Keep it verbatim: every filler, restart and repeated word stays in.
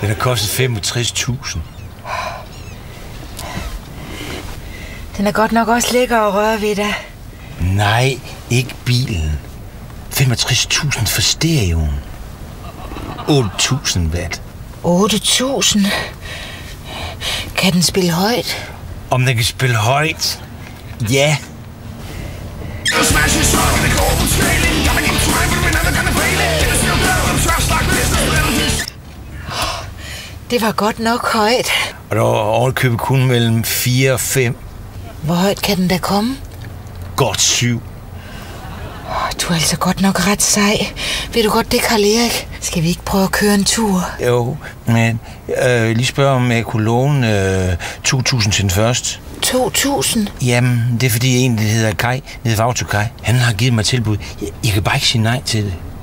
Den har kostet femogtres tusind. Den er godt nok også lækker at røre ved dig. Nej, ikke bilen. femogtres tusind for stereoen. otte tusind watt. otte tusind? Kan den spille højt? Om den kan spille højt? Ja. Det var godt nok højt. Og der var overkøbet kun mellem fire og fem. Hvor højt kan den da komme? Godt syv. Du er altså godt nok ret sej. Ved du godt det, Karl Erik? Skal vi ikke prøve at køre en tur? Jo, men øh, lige spørge, om jeg kunne låne øh, to tusind til den første. to tusind? Jamen, det er fordi en, der hedder Kai, nede ved Autokai. Han har givet mig tilbud. Jeg, jeg kan bare ikke sige nej til det.